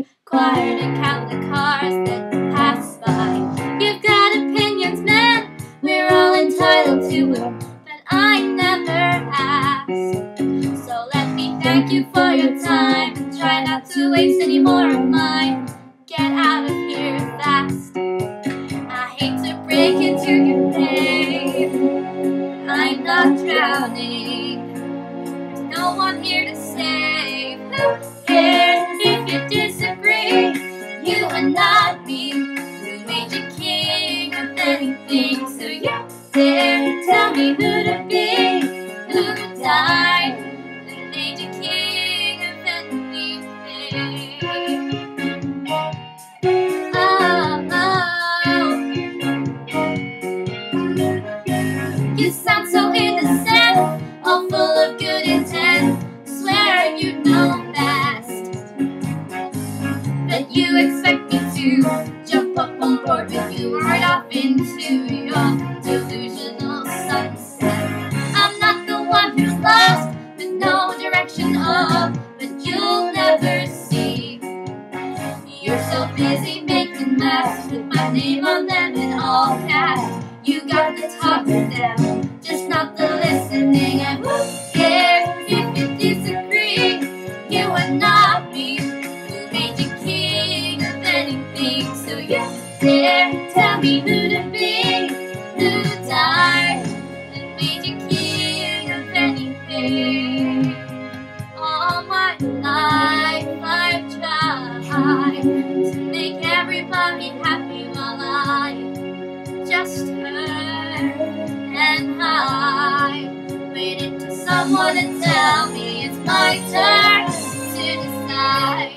required to count the cars that pass by. You've got opinions, man, we're all entitled to it, but I never asked. So let me thank you for your time, and try not to waste any more of mine. Get out of here fast. I hate to break it to you, babe, I'm not drowning. There's no one here to save. Who cares if you disagree? You are not me. Who made you king of anything? So you dare tell me who to be? Who died? Who made you king of anything? You sound so innocent, all full of good intent. Swear you know best, but you expect me to jump up on board with you right off into your delusional sunset. I'm not the one who's lost with no direction up, but you'll never see. You're so busy making maps with my name on them in all caps. You got the talk with them, just not the listening. And who cares if you disagree? You are not me. Who made you king of anything? So you dare tell me who to be? Who died and made you king of anything? All my life I've tried to make everybody happy while I just heard and high, waited for someone to tell me it's my turn to decide.